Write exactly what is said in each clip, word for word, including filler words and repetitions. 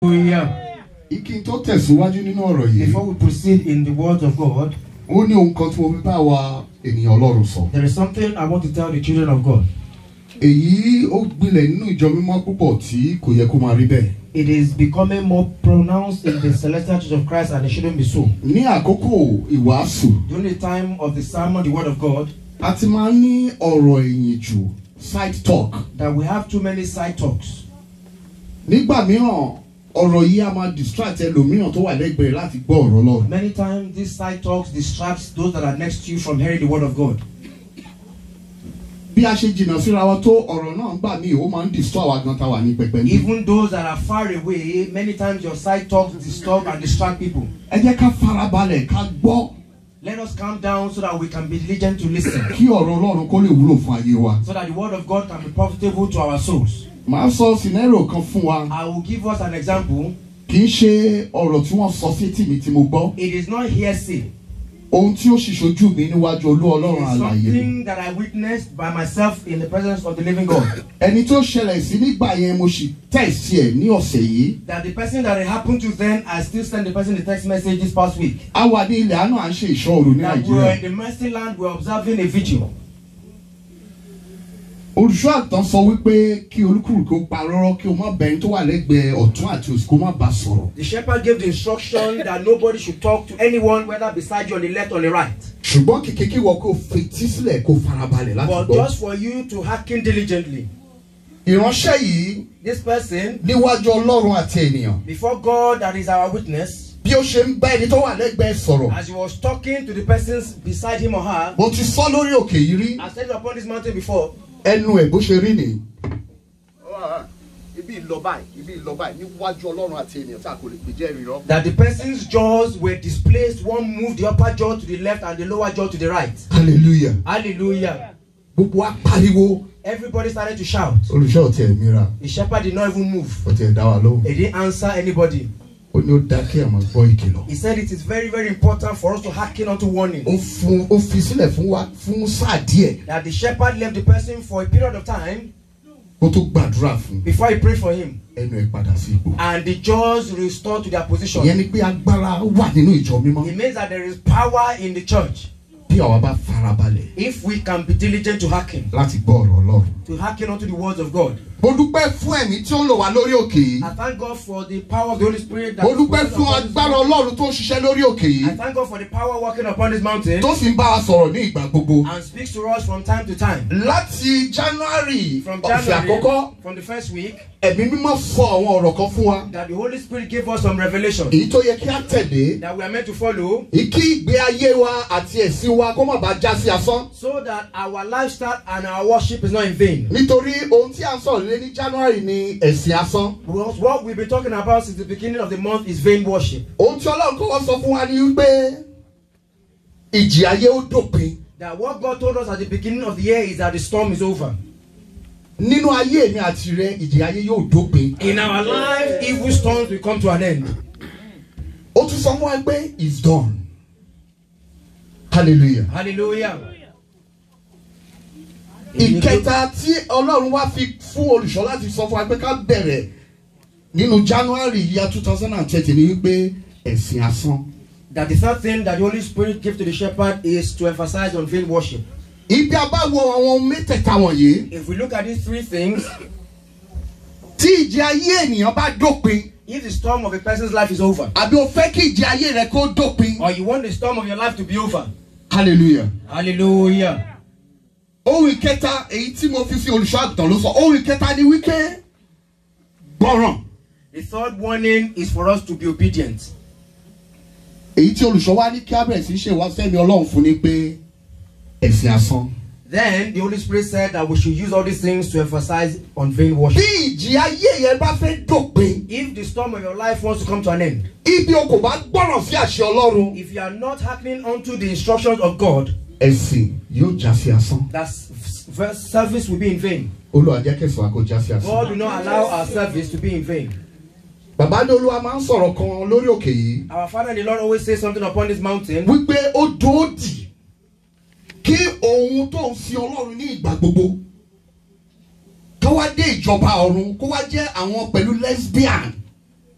Before we proceed in the words of God, there is something I want to tell the children of God. It is becoming more pronounced in the Celestial Church of Christ, and it shouldn't be so. During the time of the sermon, the word of God, side talk. That we have too many side talks. Many times these side talks distracts those that are next to you from hearing the word of God. Even those that are far away, many times your side talks disturb and distract people. Let us calm down so that we can be diligent to listen. So that the word of God can be profitable to our souls. I will give us an example. It is not hearsay. It is something that I witnessed by myself in the presence of the living God. That the person that it happened to then, I still sent the person the text message this past week. That we were in the mercy land, we were observing a vigil. The shepherd gave the instruction that nobody should talk to anyone, whether beside you on the left or the right. But just for you to hearken diligently. This person, before God that is our witness, as he was talking to the persons beside him or her, I said upon this mountain before, that the person's jaws were displaced. One moved the upper jaw to the left and the lower jaw to the right. Hallelujah. Hallelujah. Everybody started to shout. The shepherd did not even move. He didn't answer anybody. He said it is very, very important for us to hearken unto warning. That the shepherd left the person for a period of time before he prayed for him. And the jaws restored to their position. It means that there is power in the church. If we can be diligent to hearken, to hearken unto the words of God. I thank God for the power of the Holy Spirit. That I thank God for the power working upon this mountain and speaks to us from time to time. January, from January, from the first week, that the Holy Spirit gave us some revelation that we are meant to follow, so that our lifestyle and our worship is not in vain. Because what we've been talking about since the beginning of the month is vain worship. That what God told us at the beginning of the year is that the storm is over. In our life, evil storms will come to an end. It's done. Hallelujah. Hallelujah. Ìkẹta tí Ọlọ́run wá fi fún olùṣọ́ láti sọ fún wa pé ká bẹ̀rẹ̀ nínú January year two thousand twenty ni wípé ẹ̀sìn asán. That the third thing that the Holy Spirit gave to the shepherd is to emphasize on vain worship. Ibi abáwo àwọn mẹ́tẹ̀ẹ̀ta wọ̀nyí. If we look at these three things, tí ìjì ayé ènìyàn bá dópin, if the storm of a person's life is over, àbí o fẹ́ kí ìjì ayé rẹ kó dópin, or you want the storm of your life to be over, hallelujah. Hallelujah. Ohun ìkẹta èyí tí mo fi sí olùṣọ́ àgùntàn ló sọ. Ohun ìkẹta ni wípé gbọ́ràn. The third warning is for us to be obedient. Èyí tí olùṣọ́ wa ní kí á bẹ̀rẹ̀ sí ṣe wá fẹ́mi Ọlọ́run fún ni pé ẹ̀sìn asán. Then the Holy Spirit said that we should use all these things to emphasize on vain worship. Bí ìjì ayé yẹn bá fẹ́ dópin, if the storm of your life wants to come to an end, ibi o kò bá gbọ́ràn sí àṣẹ Ọlọ́run, if you are not hearkening unto the instructions of God, ẹ̀sìn yóò já sí asán. That service will be in vain. Olúwa jẹ́ kí ẹ̀sìn wa kó já sí asán. God will not allow our service to be in vain. Bàbá ní Olúwa máa ń sọ̀rọ̀ kan lórí òkè yìí. Our Father the Lord always says something upon this mountain. Wípé ó dòdì kí ohun tó ń sin Ọlọ́run ní ìgbà gbogbo ká wá dé ìjọba ọ̀run kó wá jẹ́ àwọn pẹ̀lú lesbian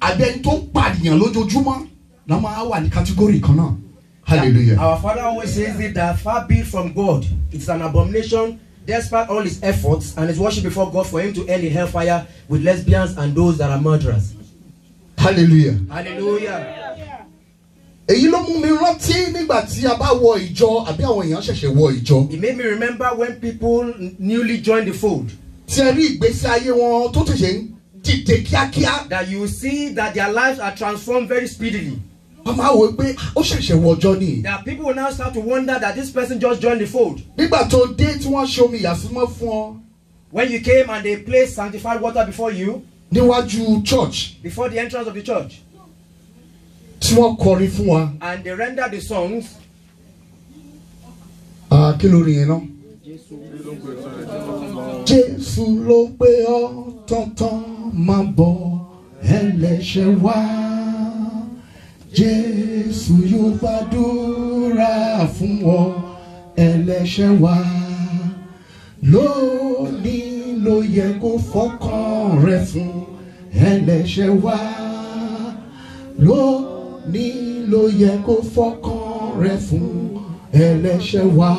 àbí ẹni tó ń pàdìyàn lójoojúmọ́ náà máa wà ní kátígórì kan náà. Hallelujah. Our Father always says it that far be it from God, it's an abomination despite all his efforts and his worship before God for him to end in hellfire with lesbians and those that are murderers. Hallelujah. Hallelujah. Èyí ló mú mi rántí nígbà tí a bá wọ ìjọ àbí àwọn èèyàn ṣẹ̀ṣẹ̀ wọ ìjọ. It made me remember when people newly joined the fold. Tí ẹ rí ìgbésí ayé wọn tó tẹ̀sẹ̀ ń dìde kíákíá. That you see that their lives are transformed very speedily. Wọ́n máa wò pé ó ṣẹ̀ṣẹ̀ wọ ọjọ́ ni. That people will now start to wonder that this person just joined the fold. Nígbà tó dé tí wọ́n ṣe omi ìyàsímọ́ fún ọ. When you came and they placed sanctified water before you. Níwájú church. Before the entrance of the church. Tí wọ́n kọrin fún wa. And they rendered the songs. Ah, kí ló rí yẹn náà? Jésù ló pé ọ́ tọ̀tàn máa bọ̀ ẹlẹ́ṣẹ̀ wá. Jésù yóò gbàdúrà fún ọ ẹlẹ́ṣẹ̀ wá. Lónìí ló yẹ kó fọkàn rẹ fún ẹlẹ́ṣẹ̀ wá. Lónìí ló yẹ kó fọkàn rẹ fún ẹlẹ́ṣẹ̀ wá.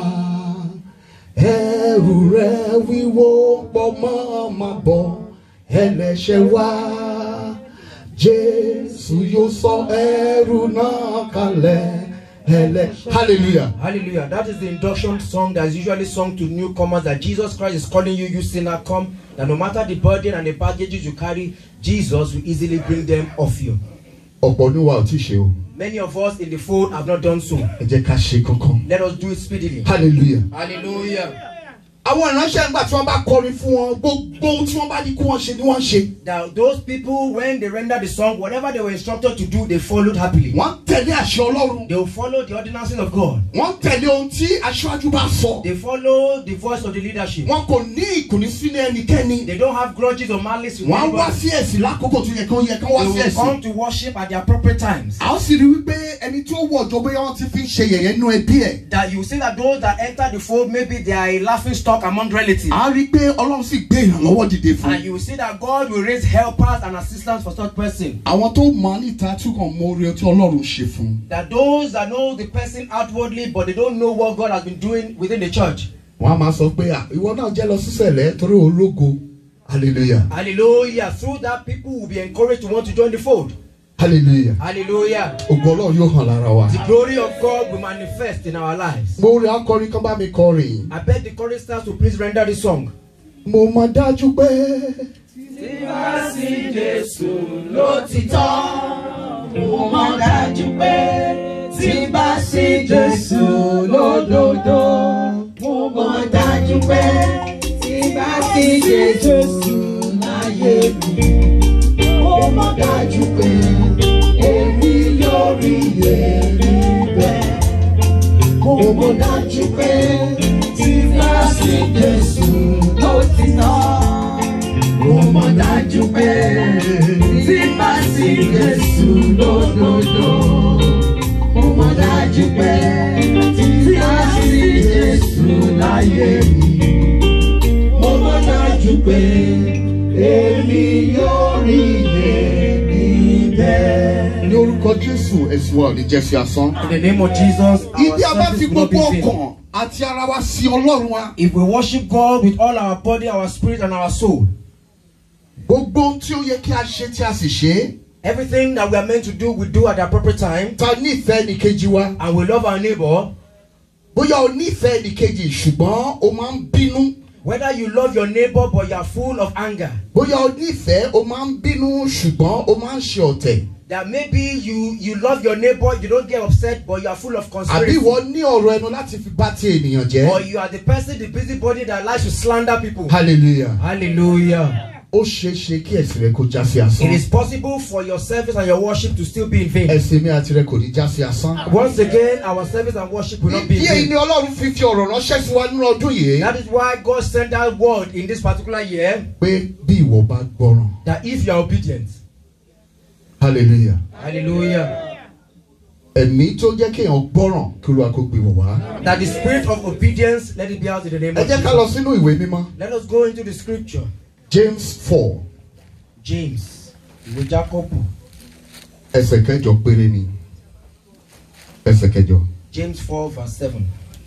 Ẹrù rẹ wíwó pọ̀ mọ́ máa bọ̀ ẹlẹ́ṣẹ̀ wá. Jésù yóò sọ ẹrù náà kalẹ̀. Hallelujah. Hallelujah. That is the induction song that is usually sung to newcomers, that Jesus Christ is calling you, you sinner, come. That no matter the burden and the baggages you carry, Jesus will easily bring them off you. Many of us in the fold have not done so. Let us do it speedily. Hallelujah. Hallelujah. Àwọn ìránṣẹ́ nígbà tí wọ́n bá kọrin fún wọn gbogbo ohun tí wọ́n bá ní kí wọ́n ṣe ni wọ́n ṣe. That those people, when they rendered the song, whatever they were instructed to do, they followed happily. Wọ́n tẹ̀lé àṣẹ Ọlọ́run. They will follow the ordinances of God. Wọ́n tẹ̀lé ohun tí aṣáájú bá sọ. They follow the voice of the leadership. Wọ́n kò ní ìkùnsí sílẹ̀ ẹnikẹ́ni. They don't have grudges or malice with anybody. Wọ́n wá sí ẹ̀sìn lákòókò tó yẹ kí wọ́n yẹ kí wọ́n wá sí ẹ̀sìn. They will come to worship at the appropriate times. A ó sì rí wípé ẹni tí ó wọ ọjọ́ bóyá wọ́n ti fi ń ṣe yẹ̀yẹ́ nínú ẹbí ẹ̀. That you see that those that enter the fold, maybe they are a laughing stock among relatives. A rí pé Ọlọ́run sì gbé ìrànlọ́wọ́ dìde fún. And you will see that God will raise helpers and assistants for such person. Àwọn tó mọ̀ níta tún kàn mọ oore tí Ọlọ́run ṣe fún. That those that know the person outwardly but they don't know what God has been doing within the church. Wọ́n á máa sọ pé ìwọ náà jẹ́ lọ sísẹ̀lẹ̀ torí ológo. Hallelujah. Hallelujah. Through that, people will be encouraged to want to join the fold. Hallelujah. Hallelujah. Ògo Ọlọ́run yóò hàn lára wa. The glory of God will manifest in our lives. Mo rí akọrin kan bá mi kọrin. I beg the choristers to please render the song. Mo mọ̀ dájú pé tí bá sí Jésù lótìtọ́. Mo mọ̀ dájú pé tí bá sí Jésù lódodo. Mo mọ̀ dájú pé tí bá sí Jésù láyé mi. Mo mọ̀ dájú pé èmi yóò rí èrè bẹ́ẹ̀. Mo mọ̀ dájú pé tí bá sí Jésù lótìtọ́. Mo mọ̀ dájú pé tí bá sí Jésù lódodo. Mo mọ̀ dájú pé tí bá sí Jésù láyé mi. Mo mọ̀ dájú pé èmi yóò rí èrè bẹ́ẹ̀. Ní orúkọ Jésù ẹ̀sìn wa ò ní jẹ́ sí asán. In the name of Jesus, Ibi a our bá service fi will not be gbogbo vain. ọkàn àti ara wa sí Ọlọ́run wa. If we worship God with all our body, our spirit, and our soul, Gbogbo ohun tí ó yẹ kí a ṣe tí a sì ṣe é. everything that we are meant to do, we do at the appropriate time, Ta nífẹ̀ẹ́ ẹnìkejì wa. and we love our neighbor. Bóyá o nífẹ̀ẹ́ ẹnìkejì ṣùgbọ́n o máa ń bínú. Whether you love your neighbor but you are full of anger, Bóyá o nífẹ̀ẹ́ o máa ń bínú ṣùgbọ́n o máa ń ṣe ọ̀tẹ̀. that maybe you you love your neighbor, you don't get upset, but you are full of Àbí conspiracy, ìwọ ní ọ̀rọ̀ ẹnu láti fi bá ti ènìyàn jẹ́. or you are the person, the busybody that likes to slander people. Hallelujah. Hallelujah. Ó ṣeé ṣe kí ẹ̀sìn rẹ kó já sí It asán. is possible for your service and your worship to still be in vain. Ẹ̀sìn mi àti rẹ kò ní já sí asán. Once again, our service and worship will not be in Ìdí èyí vain. ni Ọlọ́run fi fi ọ̀rọ̀ ránṣẹ́ sí wa nínú ọdún yìí. That is why God sent that word in this particular year, Pé bí ìwọ bá gbọ́ràn. that if you are obedient, Hallelujah. hallelujah, Ẹ̀mí tó jẹ́ kéèyàn gbọ́ràn kí Olúwa kó gbé wọ̀ wá. that the spirit of obedience, let it be out in the name Ẹ of jẹ́ ká lọ Jesus. sínú ìwé mímọ́. Let us go into the scripture. James four. James, ìwé Jacob, Ẹsẹ̀ kẹjọ péré ni. Ẹsẹ̀ kẹjọ. James four verse seven.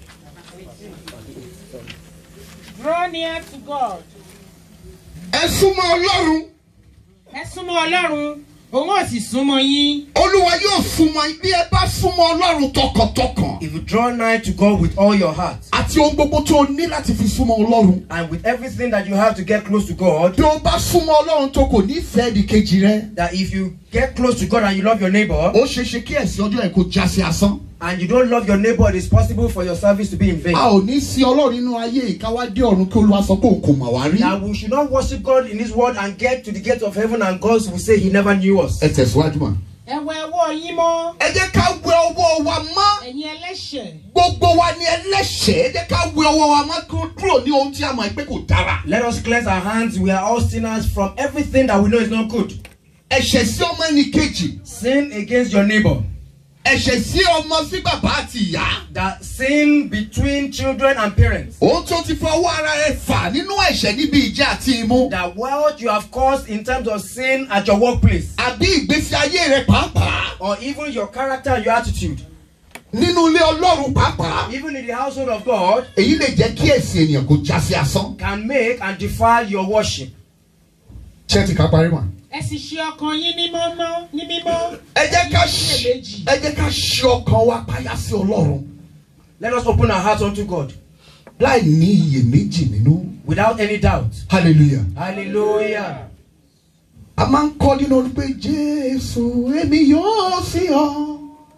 Draw near to God. Ẹ súnmọ́ Ọlọ́run. Ẹ súnmọ́ Ọlọ́run. Òun ó sì súnmọ́ yín. Olúwa yóò súnmọ́ yín bí ẹ bá súnmọ́ Ọlọ́run tọkàntọkàn. If you draw nigh to God with all your heart. Àti ohun gbogbo tó o ní láti fi súnmọ́ Ọlọ́run. And with everything that you have to get close to God. Bí o bá súnmọ́ Ọlọ́run tó kò ní fẹ́ di kejì rẹ. That if you get close to God and you love your neighbor. Ó ṣe ṣe kí ẹ̀sìn ọjọ́ ẹ̀ kó já sí asán. And you don't love your neighbor, it is possible for your service to be in vain. A ò ní sí Ọlọ́run nínú ayé ìkáwádé ọ̀run kí Olúwa sọ pé òun kò mọ̀ wá rí. That we should not worship God in His word and get to the gate of heaven and God will say He never knew us. Ẹ tẹ̀síwájú mọ́. Ẹ wẹ ọwọ́ yín mọ́. Ẹ jẹ́ ká wẹ ọwọ́ wa mọ́. Ẹ̀yin ẹlẹ́ṣẹ̀. Gbogbo wa ni ẹlẹ́ṣẹ̀. Ẹ jẹ́ ká wẹ ọwọ́ wa mọ́ kúrò ní ohun tí a mọ̀ pé kò dára. Let us cleanse our hands. We are all sinners from everything that we know is not good. Ẹ̀ṣẹ̀ sí ọmọ ẹni kejì. Sin against your neighbor. Ẹ̀ṣẹ̀ sí ọmọ sí bàbá àti ìyá. That sin between children and parents. Ohun tó ti fọwọ́ ara rẹ̀ fà nínú ẹ̀ṣẹ̀ níbi ìjẹ àti imú. That what you have caused in terms of sin at your workplace. Àbí ìgbésí ayé rẹ̀ pàápàá. Or even your character and your attitude. Nínú ilé Ọlọ́run pàápàá. Even in the household of God. Èyí lè jẹ́ kí ẹ̀sìn ènìyàn kó já sí asán. Can make and defile your worship. Ṣé ti ká parí mọ́? Ẹ sì ṣe ọkàn yín ní mímọ́ ní mímọ́. Ẹ jẹ́ ká ṣe ẹ jẹ́ ká ṣe ọkàn wa payá sí Ọlọ́run. Let us open our hearts unto God. Láì ní iyèméjì nínú. Without any doubt. Hallelujah. Hallelujah. A máa ń kọ́ nínú orin pé Jésù èmi yóò sí ọ.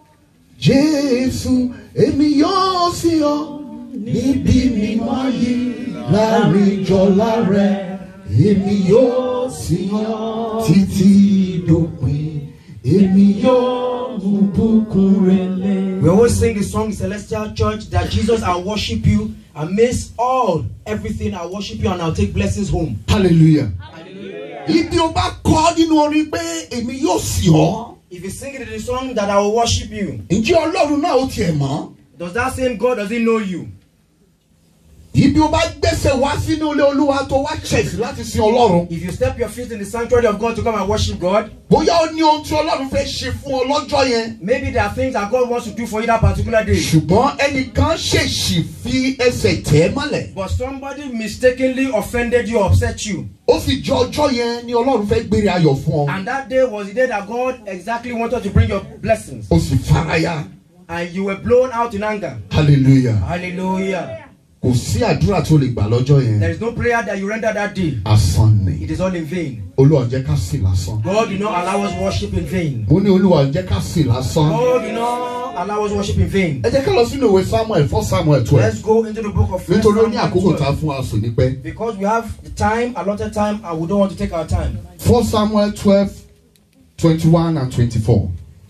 Jésù èmi yóò sí ọ. Níbi mímọ́ yìí láàrin ìjọlá rẹ̀. Èmi yóò sí ọ títí dópin. Èmi yóò mú bùkún rẹ̀ lé. We always sing the song in Celestial Church that Jesus, I'll worship you amidst all everything. I'll worship you and I'll take blessings home. Hallelujah. Hallelujah. Ibi o bá kọ́ nínú orin pé èmi yóò sí ọ. If you sing it in the song that I will worship you. Ǹjẹ́ Ọlọ́run náà ó tiẹ̀ mọ̀? Does that same God, does He know you? Ibi o bá gbẹ́sẹ̀ wá sínú ilé Olúwa tó wá ṣẹ̀sì láti sin Ọlọ́run. If you step your feet in the sanctuary of God to come and worship God. Bóyá ó ní ohun tí Ọlọ́run fẹ́ ṣe fún ọ lọ́jọ́ yẹn. Maybe there are things that God wants to do for you that particular day. Ṣùgbọ́n ẹnìkan ṣèṣì fi ẹsẹ̀ tẹ̀ mọ́lẹ̀. But somebody mistakenly offended you or upset you. Ó sì jẹ́ ọjọ́ yẹn ni Ọlọ́run fẹ́ gbére ayọ̀ fún ọ. And that day was the day that God exactly wanted to bring your blessings. Ó sì faraya. And you were blown out in anger. Hallelujah. Hallelujah. Kò sí àdúrà tó lè gbà lọ́jọ́ yẹn. There is no prayer that you render that day. Asán ni. It is all in vain. Olúwa jẹ́ ká sìn lásán. God do not allow us worship in vain. Mo ní Olúwa jẹ́ ká sìn lásán. God do not allow us worship in vain. Ẹ jẹ́ ká lọ sínú ìwé Samuel fún Samuel twelve. Let's go into the book of First Nítorí ó ní àkókò tá a Samuel twelve. fún aṣọ ní pẹ́. Because we have the time, allotted time, and we don't want to take our time. First Samuel twelve, twenty-one and twenty-four.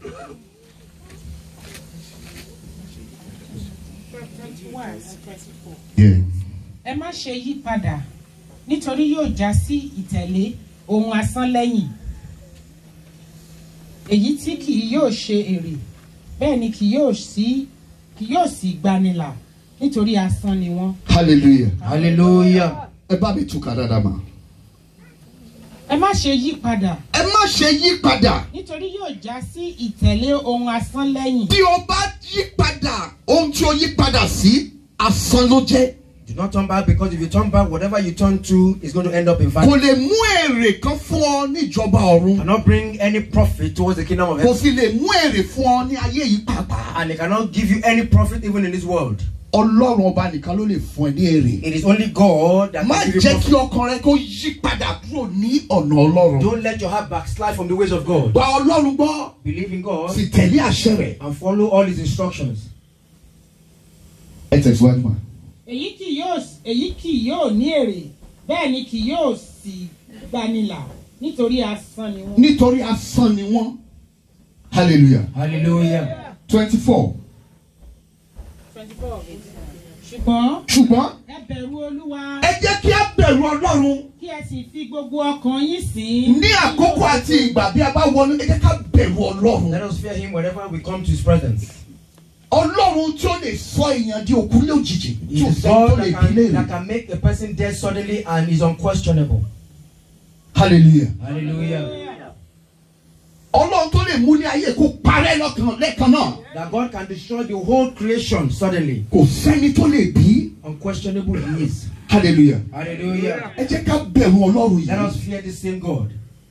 Yeah. Ẹ má ṣe yí padà nítorí yóò já sí ìtẹ̀lé ohun asán lẹ́yìn. Èyí tí kì yóò ṣe èrè bẹ́ẹ̀ ni kì yóò sí kì yóò sì gbanilà nítorí asán ni wọ́n. Hallelujah. Hallelujah. Ẹ bá mi túkà dáadáa mà. Ẹ má ṣe yí padà. Ẹ má ṣe yí padà. Nítorí yóò já sí ìtẹ̀lé ohun asán lẹ́yìn. Bí o bá yí padà, ohun tí o yí padà sí, asán ló jẹ́. Do not turn back, because if you turn back, whatever you turn to is going to end up in vain. Kò lè mú èrè kan fún ọ ní ìjọba ọ̀run. Cannot bring any profit towards the kingdom of Kò heaven. sì lè mú èrè fún ọ ní ayé yìí pàápàá. And it cannot give you any profit even in this world. Ọlọ́run ọba nìkan ló lè fún ẹ ní èrè. It is only God that Má can give you jẹ́ kí profit. ọkàn rẹ kó yí padà kúrò ní ọ̀nà Ọlọ́run. Don't let your heart backslide from the ways of God. Gba Ọlọ́run gbọ́. Believe in God Sì tẹ̀lé àṣẹ rẹ̀. and follow all His instructions. Ẹ tẹ̀síwájú mà. Èyí kì yóò èyí kì yóò ní èrè bẹ́ẹ̀ ni kì yóò sì gbanilà nítorí asán ni wọ́n. Nítorí asán ni wọ́n. Hallelujah. Hallelujah. twenty-four. Ṣùgbọ́n Ṣùgbọ́n ẹ bẹ̀rù Olúwa. ẹ jẹ́ kí a bẹ̀rù Ọlọ́run. Kí ẹ sì fi gbogbo ọkàn yín sìn. Ní àkókò àti ìgbà bí a bá wọnú, ẹ jẹ́ ká bẹ̀rù Ọlọ́run. Let us fear Him whenever we come to His presence. Ọlọ́run tí ó lè sọ èèyàn di òkú lójijì. He Tí ò is sẹ́ni tó God lè that bí can, léèrè. that can make a person dead suddenly and is unquestionable. Hallelujah. Hallelujah. Ọlọ́run Ọlọ́run tó lè mú ní ayé kó parẹ́ lọ́kàn lẹ́kan náà. That God can destroy the whole creation suddenly. Kò sẹ́ni tó lè bí. Unquestionable he is. Hallelujah. Hallelujah. Ẹ jẹ́ ká bẹ̀rù Ọlọ́run yìí. Let us fear the same God.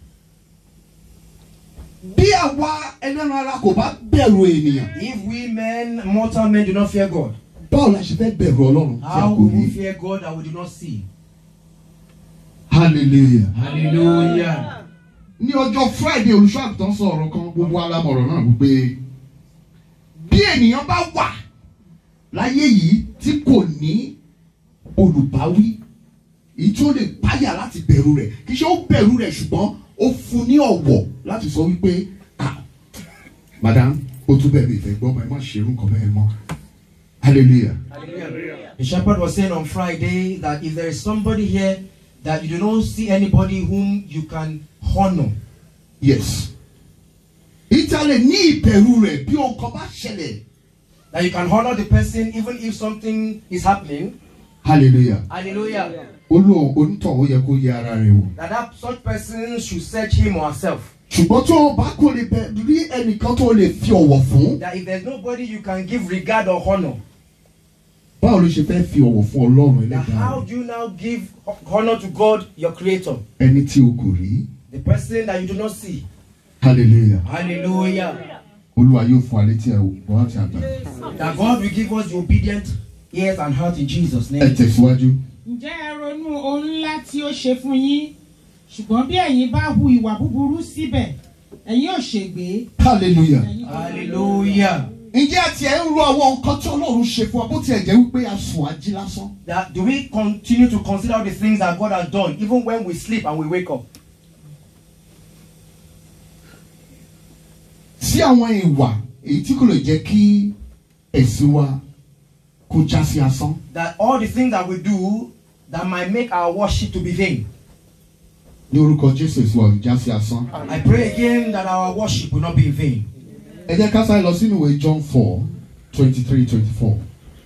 Bí àwa ẹlẹ́ran ara kò bá bẹ̀rù ènìyàn. If we men, mortal men, do not fear God, báwo la ṣe fẹ́ bẹ̀rù Ọlọ́run tí a how kò will we rí? fear God that we do not see? Hallelujah. Hallelujah. Ní ọjọ́ Friday olùṣọ́-àgùntàn sọ ọ̀rọ̀ kan gbogbo alámọ̀rọ̀ náà wípé bí ènìyàn bá wà láyé yìí tí kò ní olùbáwí èyí tí ó lè páyà láti bẹ̀rù rẹ̀ kì í ṣe ó bẹ̀rù rẹ̀ ṣùgbọ́n ó fún ní ọ̀wọ̀ láti sọ wípé ah madam ó tún bẹ̀rẹ̀ ìfẹ́ gbọ́ ẹ má ṣe irú nǹkan bẹ́ẹ̀ mọ́. Hallelujah. Hallelujah. The shepherd was saying on Friday that if there is somebody here that you do not see anybody whom you can honor. Yes. Ìtàlẹ̀ ní ìbẹ̀rù rẹ̀ bí ohun kan bá ṣẹlẹ̀. That you can honor the person even if something is happening. Hallelujah. Hallelujah. Olú onítọ̀ ó yẹ kó yẹ ara rẹ̀ wò. That that such person should search him or herself. Ṣùgbọ́n tó o bá kò lè bẹ rí ẹnìkan tó lè fi ọ̀wọ̀ fún. That if there is nobody you can give regard or honor. Báwo ló ṣe fẹ́ fi ọ̀wọ̀ fún Ọlọ́run Now Ẹlẹ́dàá how rẹ̀? do you now give honor to God, your creator? Ẹni tí o kò rí. The person that you do not see. Hallelujah. Hallelujah. Olúwa yóò fún alẹ́ tí ẹ wọ́n ti àgbà. That God will give us the obedient ears and heart in Jesus' Ẹ name. tẹ̀síwájú. Ǹjẹ́ ẹ ronú ohun ńlá tí ó ṣe fún yín? Ṣùgbọ́n bí ẹ̀yin bá hu ìwà búburú síbẹ̀, ẹ̀yin ò ṣègbé. Hallelujah. Ẹ̀yin kò ní Hallelujah. Ǹjẹ́ àti ẹ̀ ń ro àwọn nǹkan tí Ọlọ́run ṣe fún wa bó tiẹ̀ jẹ́ wípé a sùn ají lásán? That do we continue to consider the things that God has done even when we sleep and we wake up? Sí àwọn ìwà èyí tí kò lè jẹ́ kí ẹ̀sìn wa kó já sí asán. That all the things that we do that might make our worship to be vain. Ní orúkọ Jésù ẹ̀sìn wa ò já sí asán. I pray again that our worship will not be in vain. Ẹ jẹ́ ká sáré lọ sínú ìwé John four twenty three twenty four.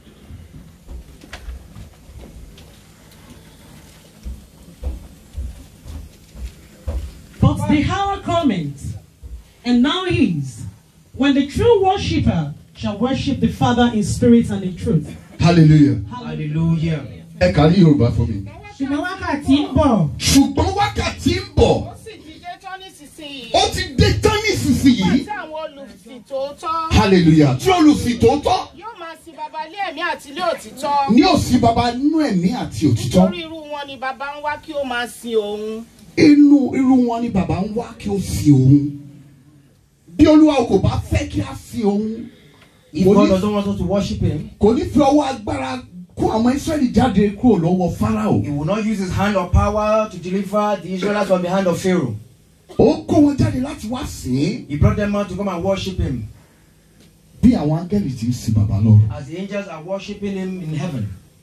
But the hour cometh, and now is, when the true worshipper shall worship the Father in spirit and in truth. Hallelujah. Hallelujah. Ẹ kà á ní Yorùbá fún mi. Ṣùgbọ́n wákàtí ń bọ̀. Ṣùgbọ́n wákàtí ń bọ̀. Ó sì ti dé tán nísinsìnyí. Ó ti dé tán nísinsìnyí. Àti àwọn olùsìn tòótọ́. Hallelujah. Tí olùsìn tòótọ́ Yóò máa sin baba lé ẹ̀mí àti lé òtítọ́. ní òsì baba nínú ẹ̀mí àti òtítọ́. Nítorí irú wọn ni baba ń wá kí ó máa sin òun. Inú irú wọn ni bàbá ń wá kí ó sin òun. Bí Olúwa kò bá fẹ́ kí a sin òun. If God doesn't want us to worship him, Kò ní fi ọwọ́ agbára kó àwọn Ísírẹ́lì jáde kúrò lọ́wọ́ Fáráò. he will not use his hand of power to deliver the Israelites from the hand of Pharaoh. Ó kó wọn jáde láti wá sìn ín. He brought them out to come and worship him. Bí àwọn áńgẹ́lì ti ń sin bàbá lọ́run. As the angels are worshiping him in heaven.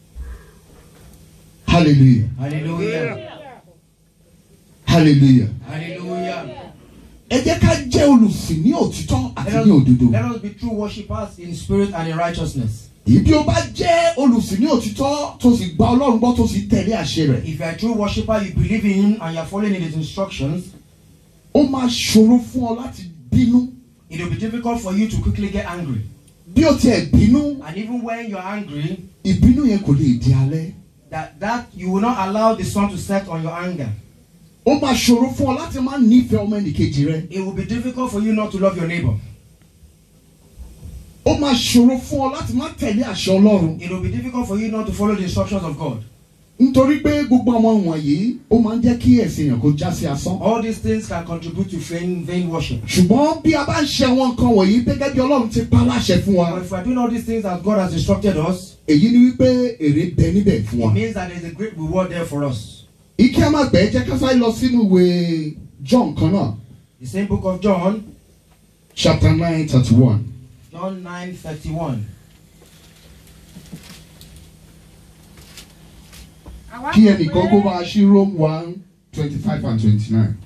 Hallelujah. Hallelujah. Hallelujah. Hallelujah. Ẹ jẹ́ ká jẹ́ olùsìn ní òtítọ́ àti Let ní us, òdodo. let us be true worshippers in spirit and in righteousness. Ìbí o bá jẹ́ olùsìn ní òtítọ́ tó sì gba Ọlọ́run gbọ́ tó sì tẹ̀lé àṣẹ rẹ̀. If you are a true worshipper, you believe in him and you are following his instructions, Ó máa ṣòro fún ọ láti bínú. it will be difficult for you to quickly get angry. Bí o tiẹ̀ bínú, And even when you are angry, ìbínú yẹn kò lè di alẹ́. that, that you will not allow the sun to set on your anger. Ó máa ṣòro fún ọ láti máa nífẹ̀ẹ́ ọmọ ẹnìkejì rẹ. It will be difficult for you not to love your neighbor. Ó máa ṣòro fún ọ láti máa tẹ̀lé àṣẹ Ọlọ́run. It will be difficult for you not to follow the instructions of God. Nítorí pé gbogbo àwọn wọ̀nyí ó máa ń jẹ́ kí ẹ̀sìn yẹn kó já sí asán. All these things can contribute to vain, vain worship. Ṣùgbọ́n bí a bá ń ṣe àwọn nǹkan wọ̀nyí gẹ́gẹ́ bí Ọlọ́run ti pa láṣẹ fún wa. But if we are doing all these things as God has instructed us, Èyí ni wípé èrè bẹ níbẹ̀ fún wa. it means that there is a great reward there for us. Ike a máa gbẹ́ jẹ́ ká sáré lọ sínú ìwé John kan náà. The same book of John, Chapter nine thirty one. John nine thirty-one. Kí ẹnìkan kó bá a ṣí Rome one twenty five and twenty nine.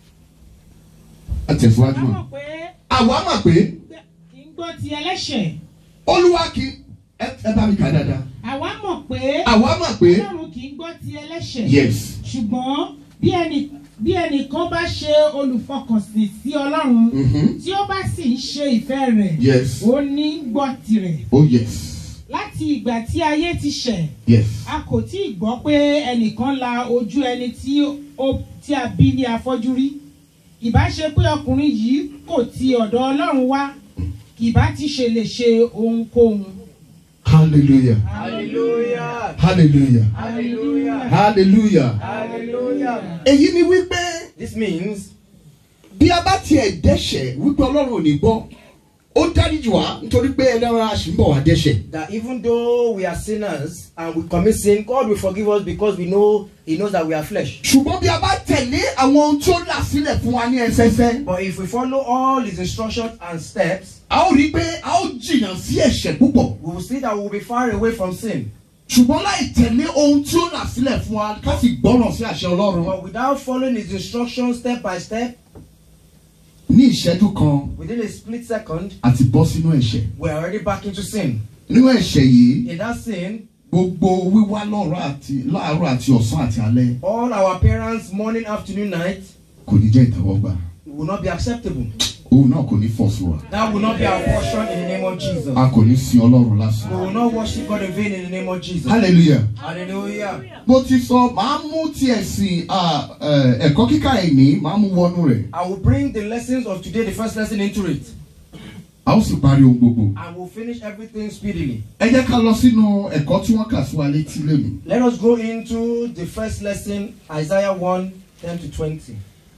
Ẹ tẹ̀síwájú Àwọn náà. mọ̀ pé Àwa mọ̀ pé kì í gbọ́ ti ẹlẹ́ṣẹ̀. Olúwa kì í ẹ bá mi kà dáadáa. Àwa mọ̀ pé Àwa mọ̀ pé Ọlọ́run kì í gbọ́ ti ẹlẹ́ṣẹ̀. yes. Ṣùgbọ́n bí ẹnì bí ẹnìkan bá ṣe olùfọkànsìn sí Ọlọ́run tí ó bá sì ń ṣe ìfẹ́ rẹ̀ Yes. ó ní gbọ́ tirẹ̀. Oh yes. Láti ìgbà tí ayé ti ṣẹ̀ Yes. a kò tí ì gbọ́ pé ẹnìkan la ojú ẹni tí ó tí a bí ní afọ́jú rí. Ìbá ṣe pé ọkùnrin yìí kò ti ọ̀dọ̀ Ọlọ́run wá kìbá ti ṣe lè ṣe ohunkóhun. Hallelujah. Hallelujah. Hallelujah. Hallelujah. Hallelujah. Hallelujah. Èyí ni wípé This means bí a bá tiẹ̀ dẹ́ṣẹ̀ wípé Ọlọ́run ò ní gbọ́, ó dáríjì wá nítorí pé ẹlẹ́ran aṣì ń bọ̀ wá dẹ́ṣẹ̀. that even though we are sinners and we commit sin, God will forgive us because we know He knows that we are flesh. Ṣùgbọ́n bí a bá tẹ̀lé àwọn ohun tí ó là sílẹ̀ fún wa ní ẹsẹsẹ, But if we follow all His instructions and steps, a ó rí i pé a ó jìnnà sí ẹ̀ṣẹ̀ púpọ̀. we will see that we will be far away from sin. Ṣùgbọ́n láì tẹ̀lé ohun tí ó là sílẹ̀ fún wa ká sì gbọ́ràn sí àṣẹ Ọlọ́run. But without following His instructions step by step, Ní ìṣẹ́jú kan within a split second, àti bọ́ sínú ẹ̀ṣẹ̀. we are already back into sin. Nínú ẹ̀ṣẹ̀ yìí, In that sin, gbogbo wíwá lọ́rọ̀ àti láàárọ̀ àti ọ̀sán àti alẹ́ all our parents, morning, afternoon, night, kò ní jẹ́ ìtẹ́wọ́gbà. will not be acceptable. Òun náà kò ní fọ́ sí wa. That will not be our portion in the name of Jesus. A kò ní sin Ọlọ́run We lásán. will not worship God in vain in the name of Jesus. Hallelujah. Hallelujah. Mo ti sọ, màá mú ti ẹ̀sìn ah, eh, ẹ̀kọ́ kíkà ẹ̀ní, màá mú wọnú rẹ̀. I will bring the lessons of today, the first lesson, into it. A ó sì parí ohun gbogbo. And we'll finish everything speedily. Ẹ jẹ́ ká lọ sínú ẹ̀kọ́ tí wọ́n kà sí wa létí lónìí. Let us go into the first lesson, Isaiah one, ten to twenty.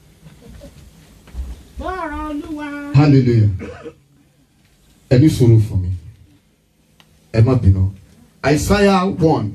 Bọ́ọ̀rọ̀ Olúwa. Hallelujah. Ẹ ní sùúrù fún mi. Ẹ má bínú. Isaiah one.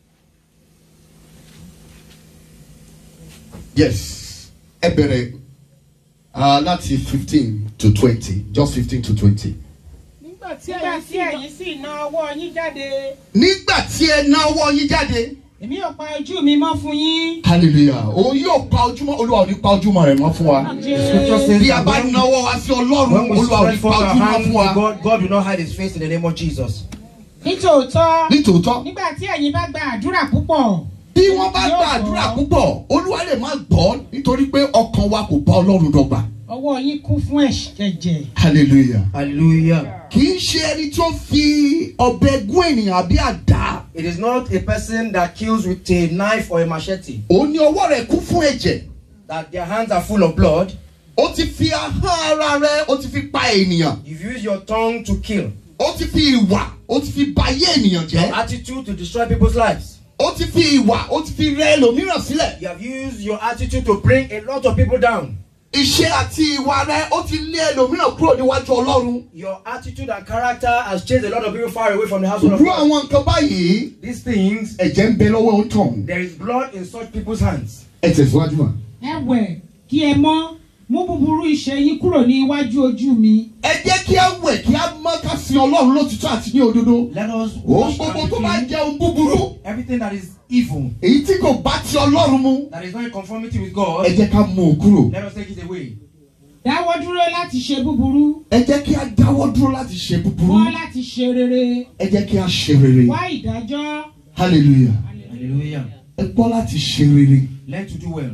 Yes. Ẹ bẹ̀rẹ̀ uh, láti fifteen to twenty. Just fifteen to twenty. Nígbà tí ẹ̀yin sì na ọwọ́ yín jáde. Nígbà tí ẹ ná ọwọ́ yín jáde. Èmi ò pa ojú mi mọ́ fún yín. Hallelujah. Òun yóò pa ojúmọ́, Olúwa ò ní pa ojúmọ́ rẹ̀ mọ́ fún wa. Scripture says Bí a that bá when, náwó wá sí Ọlọ́run, when we Olúwa ò ní spread pa forth our ojúmọ́ hands fún to wa. God, God will not hide His face in the name of Jesus. Nítòótọ́. Nítòótọ́, Nígbà tí ẹ̀yin bá gba àdúrà púpọ̀. bí wọ́n bá gba àdúrà púpọ̀, Olúwa lè má gbọ́ nítorí pé ọkàn wa kò bá Ọlọ́run dọ́gba. Ọwọ́ yín kún fún ẹ̀jẹ̀. Hallelujah. Hallelujah. Kì í ṣe ẹni tó fi ọ̀bẹ gún ènìyàn àbí àdá. It is not a person that kills with a knife or a machete, Òun ni ọwọ́ rẹ̀ kún fún ẹ̀jẹ̀. that their hands are full of blood. Ó ti fi ahọ́n ara rẹ̀, ó ti fi pa ènìyàn. You've used your tongue to kill, Ó ti fi ìwà, ó ti fi ba ayé ènìyàn your jẹ́. attitude to destroy people's lives. Ó ti fi ìwà, ó ti fi rẹ́ ẹlòmíràn sílẹ̀. You have used your attitude to bring a lot of people down. Ìṣe àti ìwà rẹ̀ ó ti lé ẹlòmíràn kúrò níwájú Ọlọ́run. Your attitude and character has chased a lot of people far away from the household of Irú God. àwọn nǹkan báyìí, These things, ẹ̀jẹ̀ ń bẹ lọ́wọ́ òǹtọ̀hún. there is blood in such people's hands. Ẹ tẹ̀síwájú mà. Ẹ wẹ̀ kí ẹ mọ́ mú búburú ìṣe yín kúrò ní iwájú ojú mi. Ẹ jẹ́ kí á wẹ̀ kí á mọ́ ká sin Ọlọ́run lótìtọ́ àti ní òdodo. Let us Ohun wash gbogbo and tó bá clean jẹ́ ohun búburú, everything that is evil, èyí tí kò bá ti Ọlọ́run mu, that is not in conformity with ẹ God. jẹ́ ká mú un kúrò. Let us take it away. Dáwọ́ dúró láti ṣe búburú. Ẹ jẹ́ kí á dáwọ́ dúró láti ṣe búburú. Wá láti ṣe rere. Ẹ jẹ́ kí á ṣe rere. Wá ìdájọ́. Hallelujah. Hallelujah. Ẹ gbọ́ láti ṣe rere. Learn to do well.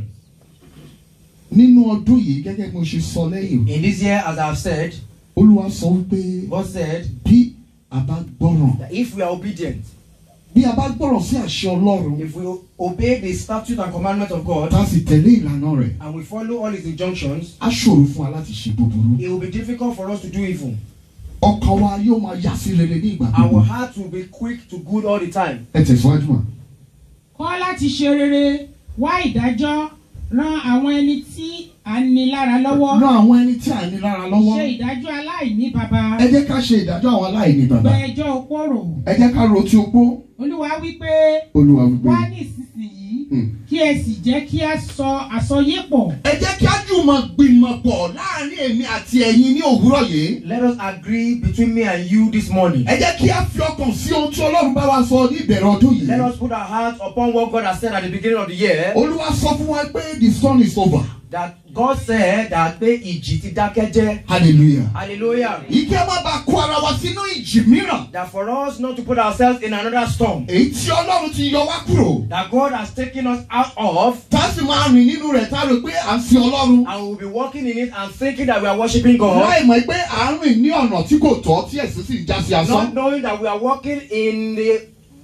Nínú ọdún yìí, gẹ́gẹ́ bí mo ṣe sọ lẹ́yìn, In this year, as I have said, Olúwa sọ wípé God said bí a bá gbọ́ràn, that if we are obedient, bí a bá gbọ́ràn sí àṣẹ Ọlọ́run, if we obey the statute and commandment of God, tá a sì tẹ̀lé ìlànà rẹ̀, and we follow all His injunctions, á ṣòro fún wa láti ṣe búburú. it will be difficult for us to do evil. Ọkàn wa yóò máa yá sí rere ní ìgbà Our gbogbo. heart will be quick to good all the time. Ẹ tẹ̀síwájú mà. Kọ́ láti ṣe rere. Wá ìdájọ́. Ran àwọn ẹni tí à ń ni lára lọ́wọ́. Rán àwọn ẹni tí à ń ní lára lọ́wọ́. Ṣe ìdájọ́ aláìní baba. Ẹ jẹ́ ká ṣe ìdájọ́ àwọn aláìní bàbá. Gbé ẹjọ́ opó rò. Ẹ jẹ́ ká ro ti opó. Olúwa wí pé Olúwa wípé. wá ní ìsinsìnyí Hmm. kí ẹ sì jẹ́ kí a sọ àsọyépọ̀. Ẹ jẹ́ kí á jùmọ̀ gbìmọ̀ pọ̀ láàrin èmi àti ẹ̀yin ní òwúrọ̀ yìí. Let us agree between me and you this morning. Ẹ jẹ́ kí á fi ọkàn sí ohun tí Ọlọ́run bá wa sọ ní ìbẹ̀rẹ̀ ọdún Let yìí. us put our hearts upon what God has said at the beginning of the year. Olúwa sọ fún wa pé the sun is over. That God said that pé ìjì ti dákẹ́ jẹ́. Hallelujah. Hallelujah. Ìkí ẹ má bàa kó ara wa sínú ìjì mìíràn. That for us not to put ourselves in another storm. Èyí tí Ọlọ́run ti yọ wá kúrò. That God has taken us out of. Tá a sì máa rìn nínú rẹ̀ tá a rò pé à ń sin Ọlọ́run. And we will be walking in it and thinking that we are worshiping God. Láì mọ̀ pé à ń rìn ní ọ̀nà tí kò tọ́ tí ẹ̀sìn sì ń já sí asán. Not knowing that we are walking in the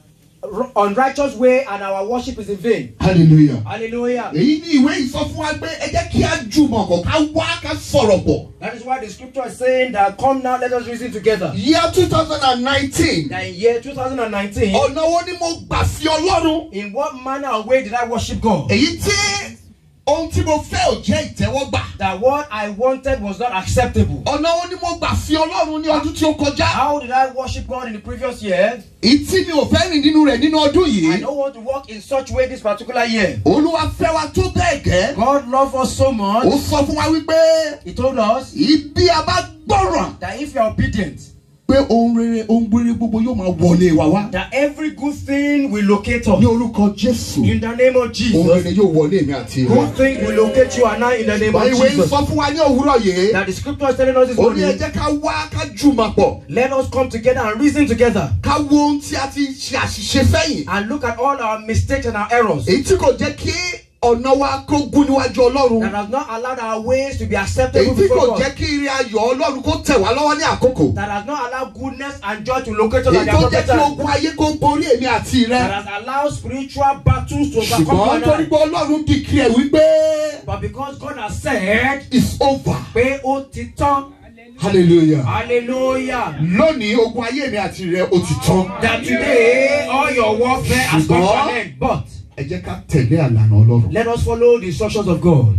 unrighteous way and our worship is in vain. Hallelujah. Hallelujah. Èyí ni ìwé ìsọfún wa pé ẹ jẹ́ kí a jùmọ̀ kọ̀ ká wá ká sọ̀rọ̀ pọ̀. That is why the scripture is saying that come now, let us reason together. Year two thousand nineteen. That in year two thousand nineteen. Ọ̀nà wo ni mo gbà sí Ọlọ́run? In what manner or way did I worship God? Èyí tí ohun tí mo fẹ́ ò jẹ́ ìtẹ́wọ́gbà. That what I wanted was not acceptable. Ọ̀nà wo ni mo gbà sí Ọlọ́run ní ọdún tí ó kọjá? How did I worship God in the previous year? Ìtí mi ò fẹ́ rìn nínú rẹ̀ nínú ọdún yìí. I don't want to walk in such way this particular year. Olúwa fẹ́ wa tó bẹ́ẹ̀ gẹ́. God loved us so much. Ó sọ fún wa wípé. He told us. Ibi a bá gbọ́ràn. That if you are obedient. Pé ohun rere ohun gbére gbogbo yóò máa wọlé wa wá. That every good thing will locate us. Ní orúkọ Jésù. In the name of Jesus. Ohun rere yóò wọlé mi àti rẹ. Good thing will locate you and I in the name of Jesus. Ìwé sọ fún wa ní òwúrọ̀ yìí. That the scripture is telling us this morning. morning. Ó ní ẹ jẹ́ ká wá ká jùmọ̀ pọ̀. Let us come together and reason together. Ká wo ohun tí a ti ṣe àṣìṣe sẹ́yìn. And look at all our mistakes and our errors. Èyí tí kò jẹ́ kí ọ̀nà wa kó gún níwájú Ọlọ́run. That has not allowed our ways to be acceptable Èyí tí before kò God. jẹ́ kí ire ayọ̀ Ọlọ́run kó tẹ̀ wá lọ́wọ́ ní àkókò. That has not allowed goodness and joy to locate us at Èyí the tó jẹ́ appropriate kí time. ogun ayé kó borí èmi àti rẹ. That has allowed spiritual battles to overcome Ṣùgbọ́n one torí another. pé Ọlọ́run dìkì ẹ̀ wípé. But because God has said. It's over. Pé ó ti tán. Hallelujah. Hallelujah. Lónìí ogun ayé mi àti rẹ ó ti tán. That today all your warfare has come to an end. But. Ẹ jẹ́ ká tẹ̀lé àlànà Ọlọ́run. Let us follow the instructions of God.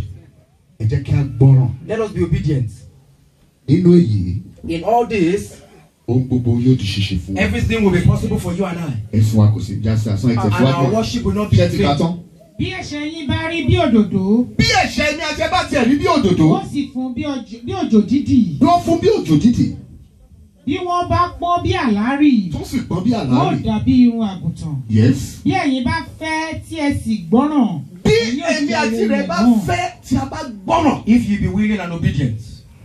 Ẹ jẹ́ kí a gbọ́ràn. Let us be obedient. Nínú èyí. In all this. Ohun gbogbo yóò di ṣíṣe fún wa. Everything will be possible for you and I. Ẹ̀sùn wa kò sí jásí asán ẹ̀tẹ̀ And our worship will not be Ṣé ti ká tán? Bí ẹ̀ṣẹ̀ yín bá rí bí òdòdó. Bí ẹ̀ṣẹ̀ mi àti ẹ bá tiẹ̀ rí bí òdòdó. Ó sì fún bí òjò dídì. Ló fún bí òjò dídì. Bí wọ́n bá pọ́n bí àlárì. Tó sì pọ́n bí àlárì. Ó dàbí irun àgùntàn. Yes. Bí ẹ̀yin bá fẹ́ tí ẹ sì gbọ́ràn. Bí èmi àti rẹ̀ bá fẹ́ tí a bá gbọ́ràn. If you be willing and obedient.